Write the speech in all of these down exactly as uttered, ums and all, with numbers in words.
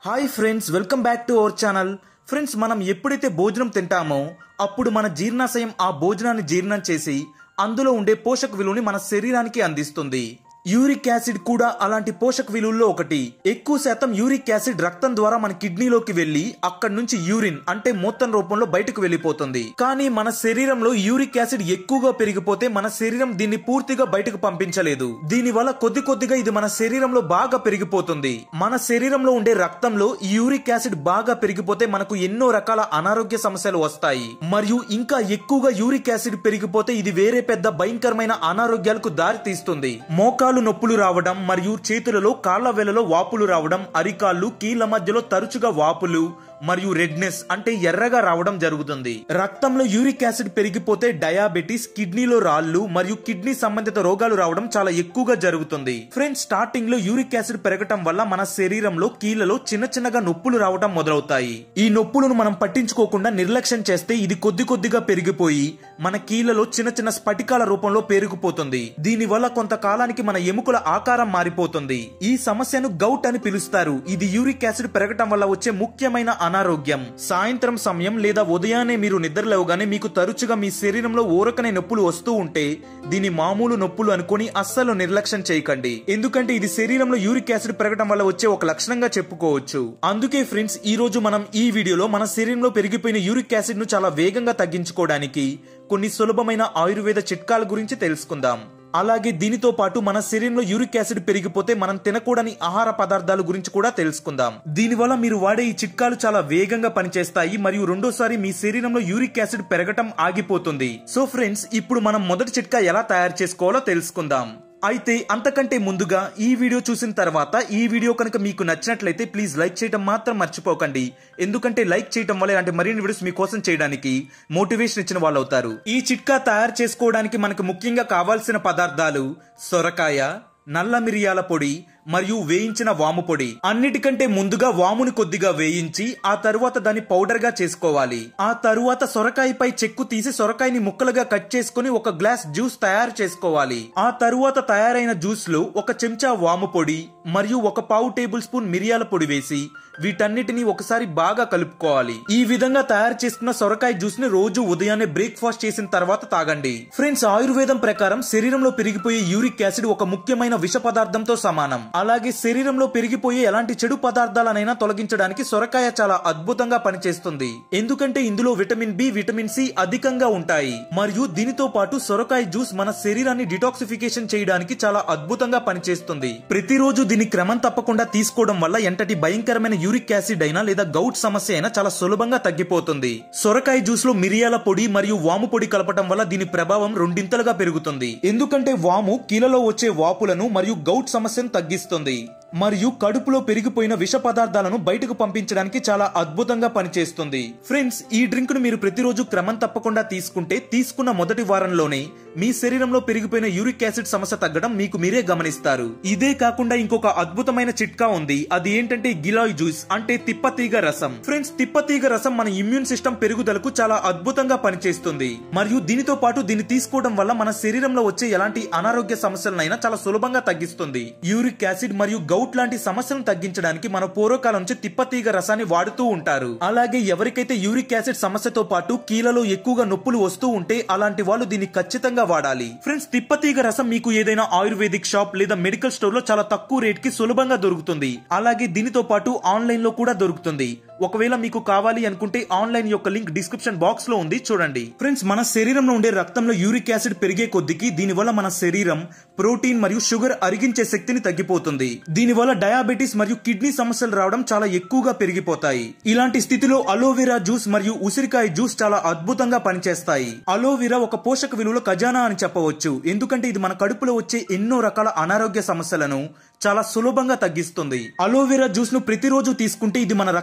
Hi friends, welcome back to our channel. Friends, మనం ఎప్పుడైతే భోజనం తింటామో అప్పుడు మన జీర్ణాశయం ఆ భోజనాన్ని జీర్ణం చేసి అందులో ఉండే పోషక విలువని మన శరీరానికి అందిస్తుంది. యూరిక్ యాసిడ్ కూడా అలాంటి పోషక విలువల్లో ఒకటి. ఎక్కువ శాతం యూరిక్ యాసిడ్ రక్తం ద్వారా మన కిడ్నీలోకి వెళ్లి అక్కడి నుంచి యూరిన్ అంటే మూత్రం రూపంలో బయటకు వెళ్లిపోతుంది. కానీ మన శరీరంలో యూరిక్ యాసిడ్ ఎక్కువగా పెరిగిపోతే మన శరీరం దీన్ని పూర్తిగా బయటకు పంపించలేదు. దీని వల్ల కొద్ది కొద్దిగా ఇది మన శరీరంలో బాగా పెరిగిపోతుంది. మన శరీరంలో ఉండే రక్తంలో ఈ యూరిక్ యాసిడ్ బాగా పెరిగిపోతే మనకు ఎన్నో రకాల అనారోగ్య సమస్యలు వస్తాయి. మరియు ఇంకా ఎక్కువగా యూరిక్ యాసిడ్ పెరిగిపోతే ఇది వేరే పెద్ద భయంకరమైన అనారోగ్యాలకు దారి తీస్తుంది. మోకాలు నొప్పులు రావడం మరియు చేతులలో కాళ్ల వేళ్లలో వాపులు రావడం, అరికాళ్ళు కీళ్ల మధ్యలో తరచుగా వాపులు మరియు రెడ్నెస్ అంటే ఎర్రగా రావడం జరుగుతుంది. రక్తంలో యూరిక్ యాసిడ్ పెరిగిపోతే డయాబెటీస్, కిడ్నీలో రాళ్లు మరియు కిడ్నీ సంబంధిత రోగాలు రావడం చాలా ఎక్కువగా జరుగుతుంది. ఫ్రెండ్స్, స్టార్టింగ్ లో యూరిక్ యాసిడ్ పెరగటం వల్ల మన శరీరంలో కీళ్లలో చిన్న చిన్నగా నొప్పులు రావడం మొదలవుతాయి. ఈ నొప్పులను మనం పట్టించుకోకుండా నిర్లక్ష్యం చేస్తే ఇది కొద్ది కొద్దిగా పెరిగిపోయి మన కీళ్లలో చిన్న చిన్న స్ఫటికాల రూపంలో పేరుకుపోతుంది. దీని వల్ల కొంతకాలానికి మన ఎముకల ఆకారం మారిపోతుంది. ఈ సమస్యను గౌట్ అని పిలుస్తారు. ఇది యూరిక్ యాసిడ్ పెరగటం వల్ల వచ్చే ముఖ్యమైన అనారోగ్యం. సాయంత్రం సమయం లేదా ఉదయాన్నే మీరు నిద్రలేవగానే మీకు తరచుగా మీ శరీరంలో ఊరకనే నొప్పులు వస్తూ ఉంటే దీని మామూలు నొప్పులు అనుకుని అస్సలు నిర్లక్ష్యం చేయకండి. ఎందుకంటే ఇది శరీరంలో యూరిక్ యాసిడ్ పెరగడం వల్ల వచ్చే ఒక లక్షణంగా చెప్పుకోవచ్చు. అందుకే ఫ్రెండ్స్, ఈ రోజు మనం ఈ వీడియోలో మన శరీరంలో పెరిగిపోయిన యూరిక్ యాసిడ్ ను చాలా వేగంగా తగ్గించుకోవడానికి కొన్ని సులభమైన ఆయుర్వేద చిట్కాల గురించి తెలుసుకుందాం. అలాగే దీనితో పాటు మన శరీరంలో యూరిక్ యాసిడ్ పెరిగిపోతే మనం తినకూడని ఆహార పదార్థాల గురించి కూడా తెలుసుకుందాం. దీనివల్ల మీరు వాడే ఈ చిట్కాలు చాలా వేగంగా పనిచేస్తాయి మరియు రెండోసారి మీ శరీరంలో యూరిక్ యాసిడ్ పెరగటం ఆగిపోతుంది. సో ఫ్రెండ్స్, ఇప్పుడు మనం మొదటి చిట్కా ఎలా తయారు చేసుకోవాలో తెలుసుకుందాం. అయితే అంతకంటే ముందుగా ఈ వీడియో చూసిన తర్వాత ఈ వీడియో కనుక మీకు నచ్చినట్లయితే ప్లీజ్ లైక్ చేయడం మాత్రం మర్చిపోకండి. ఎందుకంటే లైక్ చేయడం వల్ల అంటే మరిన్ని వీడియోస్ మీకోసం చేయడానికి మోటివేషన్ ఇచ్చిన వాళ్ళు అవుతారు. ఈ చిట్కా తయారు చేసుకోవడానికి మనకు ముఖ్యంగా కావాల్సిన పదార్థాలు సొరకాయ, నల్ల మిరియాల పొడి మరియు వేయించిన వాము పొడి. అన్నిటికంటే ముందుగా వాముని కొద్దిగా వేయించి ఆ తరువాత దాన్ని పౌడర్ గా చేసుకోవాలి. ఆ తరువాత సొరకాయపై చెక్కు తీసి సొరకాయని ముక్కలుగా కట్ చేసుకుని ఒక గ్లాస్ జ్యూస్ తయారు చేసుకోవాలి. ఆ తరువాత తయారైన జ్యూస్ లో ఒక చెంచా వాము పొడి మరియు ఒక పావు టేబుల్ స్పూన్ మిరియాల పొడి వేసి వీటన్నిటిని ఒకసారి బాగా కలుపుకోవాలి. ఈ విధంగా తయారు చేసుకున్న సొరకాయ జ్యూస్ ని రోజు ఉదయాన్నే బ్రేక్ఫాస్ట్ చేసిన తర్వాత తాగండి. ఫ్రెండ్స్, ఆయుర్వేదం ప్రకారం శరీరంలో పెరిగిపోయే యూరిక్ యాసిడ్ ఒక ముఖ్యమైన విష పదార్థంతో సమానం. అలాగే శరీరంలో పెరిగిపోయే ఎలాంటి చెడు పదార్థాలనైనా తొలగించడానికి సొరకాయ చాలా అద్భుతంగా పనిచేస్తుంది. ఎందుకంటే ఇందులో విటమిన్ బి, విటమిన్ సి అధికంగా ఉంటాయి. మరియు దీనితో పాటు సొరకాయ జ్యూస్ మన శరీరాన్ని డిటాక్సిఫికేషన్ చేయడానికి చాలా అద్భుతంగా పనిచేస్తుంది. ప్రతిరోజు దీన్ని క్రమం తప్పకుండా తీసుకోవడం వల్ల ఎంతటి భయంకరమైన యూరిక్ యాసిడ్ అయినా లేదా గౌట్ సమస్య అయినా చాలా సులభంగా తగ్గిపోతుంది. సొరకాయ జ్యూస్ లో మిరియాల పొడి మరియు వాము పొడి కలపడం వల్ల దీని ప్రభావం రెండింతలుగా పెరుగుతుంది. ఎందుకంటే వాము కీళ్లలో వచ్చే వాపులను మరియు గౌట్ సమస్యను తగ్గిస్తుంది మరియు కడుపులో పెరిగిపోయిన విష పదార్థాలను బయటకు పంపించడానికి చాలా అద్భుతంగా పనిచేస్తుంది. ఫ్రెండ్స్, ఈ డ్రింక్ ను మీరు ప్రతిరోజు క్రమం తప్పకుండా తీసుకుంటే తీసుకున్న మొదటి వారంలోనే మీ శరీరంలో పెరిగిపోయిన యూరిక్ యాసిడ్ సమస్య తగ్గడం మీకు మీరే గమనిస్తారు. ఇదే కాకుండా ఇంకొక అద్భుతమైన చిట్కా ఉంది. అది ఏంటంటే గిలాయ్ జ్యూస్ అంటే తిప్పతీగ రసం. ఫ్రెండ్స్, తిప్పతీగ రసం మన ఇమ్యూన్ సిస్టమ్ పెరుగుదలకు చాలా అద్భుతంగా పనిచేస్తుంది. మరియు దీనితో పాటు దీన్ని తీసుకోవడం వల్ల మన శరీరంలో వచ్చే ఎలాంటి అనారోగ్య సమస్యలనైనా చాలా సులభంగా తగ్గిస్తుంది. యూరిక్ యాసిడ్ మరియు గౌట్ లాంటి సమస్యలను తగ్గించడానికి మన పూర్వకాలం నుంచి తిప్పతీగ రసాన్ని వాడుతూ ఉంటారు. అలాగే ఎవరికైతే యూరిక్ యాసిడ్ సమస్యతో పాటు కీళ్లలో ఎక్కువగా నొప్పులు వస్తూ ఉంటే అలాంటి వాళ్ళు దీన్ని ఖచ్చితంగా వాడాలి. ఫ్రెండ్స్, తిప్పతీగ రసం మీకు ఏదైనా ఆయుర్వేదిక్ షాప్ లేదా మెడికల్ స్టోర్ లో చాలా తక్కువ రేట్ కి సులభంగా దొరుకుతుంది. అలాగే దీనితో పాటు ఆన్లైన్ లో కూడా దొరుకుతుంది. ఒకవేళ మీకు కావాలి అనుకుంటే ఆన్లైన్ యొక్క లింక్ డిస్క్రిప్షన్ బాక్స్ లో ఉంది, చూడండి. ఫ్రెండ్స్, మన శరీరంలో ఉండే రక్తంలో యూరిక్ యాసిడ్ పెరిగే కొద్దికి దీనివల్ల మన శరీరం ప్రోటీన్ మరియు షుగర్ అరిగించే శక్తిని తగ్గిపోతుంది. దీనివల్ల డయాబెటీస్ మరియు కిడ్నీ సమస్యలు రావడం చాలా ఎక్కువగా పెరిగిపోతాయి. ఇలాంటి స్థితిలో అలోవెరా జ్యూస్ మరియు ఉసిరికాయ జ్యూస్ చాలా అద్భుతంగా పనిచేస్తాయి. అలోవెరా ఒక పోషక విలువల ఖజానా అని చెప్పవచ్చు. ఎందుకంటే ఇది మన కడుపులో వచ్చే ఎన్నో రకాల అనారోగ్య సమస్యలను చాలా సులభంగా తగ్గిస్తుంది. అలోవెరా జ్యూస్ ను ప్రతిరోజు తీసుకుంటే ఇది మన రక్తం క్లీన్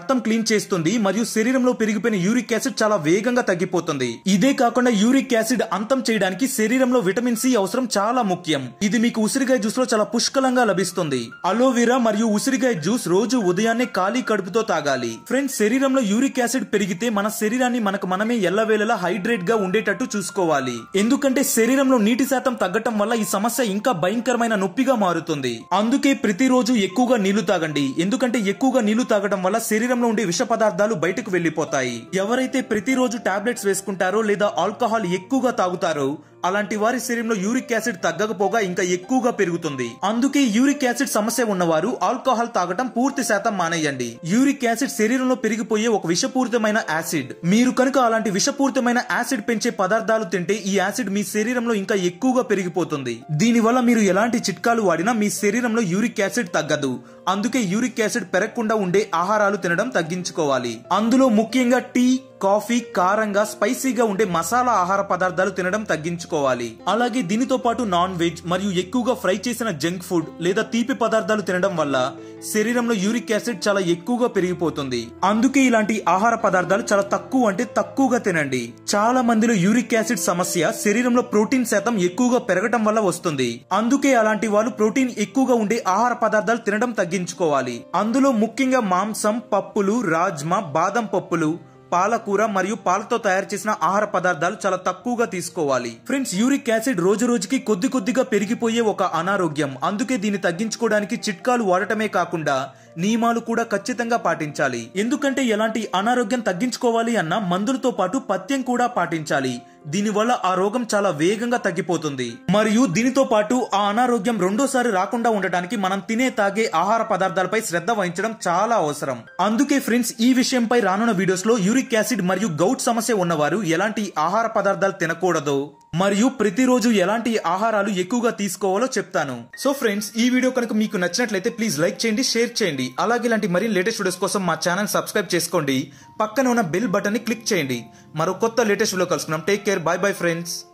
క్లీన్ చేస్తుంది మరియు శరీరంలో పెరిగిపోయిన యూరిక్ యాసిడ్ చాలా వేగంగా తగ్గిపోతుంది. ఇదే కాకుండా యూరిక్ యాసిడ్ అంతం చేయడానికి శరీరంలో విటమిన్ సి అవసరం చాలా ముఖ్యం. ఇది మీకు ఉసిరికాయ జ్యూస్ లో చాలా పుష్కలంగా లభిస్తుంది. అలోవెరా మరియు ఉసిరికాయ జ్యూస్ రోజు ఉదయాన్నే ఖాళీ కడుపుతో తాగాలి. ఫ్రెండ్స్, శరీరంలో యూరిక్ యాసిడ్ పెరిగితే మన శరీరాన్ని మనకు మనమే ఎల్లవేళలా హైడ్రేట్ గా ఉండేటట్టు చూసుకోవాలి. ఎందుకంటే శరీరంలో నీటి శాతం తగ్గటం వల్ల ఈ సమస్య ఇంకా భయంకరమైన నొప్పిగా మారుతుంది. అందుకే ప్రతిరోజు ఎక్కువగా నీళ్లు తాగండి. ఎందుకంటే ఎక్కువగా నీళ్లు తాగడం వల్ల శరీరంలో ఉండే విష పదార్థాలు బయటకు వెళ్లిపోతాయి. ఎవరైతే ప్రతిరోజు టాబ్లెట్స్ వేసుకుంటారో లేదా ఆల్కహాల్ ఎక్కువగా తాగుతారో అలాంటి వారి శరీరంలో యూరిక్ యాసిడ్ తగ్గకపోగా ఇంకా ఎక్కువగా పెరుగుతుంది. అందుకే యూరిక్ యాసిడ్ సమస్య ఉన్నవారు ఆల్కహాల్ తాగటం పూర్తి శాతం మానేయండి. యూరిక్ యాసిడ్ శరీరంలో పెరిగిపోయే ఒక విషపూరితమైన యాసిడ్. మీరు కనుక అలాంటి విషపూరితమైన యాసిడ్ పెంచే పదార్థాలు తింటే ఈ యాసిడ్ మీ శరీరంలో ఇంకా ఎక్కువగా పెరిగిపోతుంది. దీనివల్ల మీరు ఎలాంటి చిట్కాలు వాడినా మీ శరీరంలో యూరిక్ యాసిడ్ తగ్గదు. అందుకే యూరిక్ యాసిడ్ పెరగకుండా ఉండే ఆహారాలు తినడం తగ్గించుకోవాలి. అందులో ముఖ్యంగా టీ, కాఫీ, కారంగా స్పైసీగా ఉండే మసాలా ఆహార పదార్థాలు తినడం తగ్గించుకోవాలి. అలాగే దీనితో పాటు నాన్ వెజ్ మరియు ఎక్కువగా ఫ్రై చేసిన జంక్ ఫుడ్ లేదా తీపి పదార్థాలు తినడం వల్ల శరీరంలో యూరిక్ యాసిడ్ చాలా ఎక్కువగా పెరిగిపోతుంది. అందుకే ఇలాంటి ఆహార పదార్థాలు చాలా తక్కువ అంటే తక్కువగా తినండి. చాలా మందిలో యూరిక్ యాసిడ్ సమస్య శరీరంలో ప్రోటీన్ శాతం ఎక్కువగా పెరగటం వల్ల వస్తుంది. అందుకే అలాంటి వాళ్ళు ప్రోటీన్ ఎక్కువగా ఉండే ఆహార పదార్థాలు తినడం తగ్గించుకోవాలి. అందులో ముఖ్యంగా మాంసం, పప్పులు, రాజ్మా, బాదం పప్పులు, పాలకూర మరియు పాలతో తయారు చేసిన ఆహార పదార్థాలు చాలా తక్కువగా తీసుకోవాలి. ఫ్రెండ్స్, యూరిక్ యాసిడ్ రోజు రోజుకి కొద్ది కొద్దిగా పెరిగిపోయే ఒక అనారోగ్యం. అందుకే దీన్ని తగ్గించుకోవడానికి చిట్కాలు వాడటమే కాకుండా నియమాలు కూడా ఖచ్చితంగా పాటించాలి. ఎందుకంటే ఎలాంటి అనారోగ్యం తగ్గించుకోవాలి అన్న మందులతో పాటు పథ్యం కూడా పాటించాలి. దీనివల్ల ఆ రోగం చాలా వేగంగా తగ్గిపోతుంది. మరియు దీనితో పాటు ఆ అనారోగ్యం రెండోసారి రాకుండా ఉండటానికి మనం తినే తాగే ఆహార పదార్థాలపై శ్రద్ధ వహించడం చాలా అవసరం. అందుకే ఫ్రెండ్స్, ఈ విషయంపై రానున్న వీడియోస్ లో యూరిక్ యాసిడ్ మరియు గౌట్ సమస్య ఉన్నవారు ఎలాంటి ఆహార పదార్థాలు తినకూడదో మరియు ప్రతిరోజు ఎలాంటి ఆహారాలు ఎక్కువగా తీసుకోవాలో చెప్తాను. సో ఫ్రెండ్స్, ఈ వీడియో కనుక మీకు నచ్చినట్లయితే ప్లీజ్ లైక్ చేయండి, షేర్ చేయండి. అలాగే ఇలాంటి మరిన్ని లేటెస్ట్ వీడియోస్ కోసం మా ఛానల్ సబ్స్క్రైబ్ చేసుకోండి. పక్కన ఉన్న బెల్ బటన్ ని క్లిక్ చేయండి. మరో కొత్త లేటెస్ట్ వీడియో కలుసుకుందాం. Take care, bye bye friends.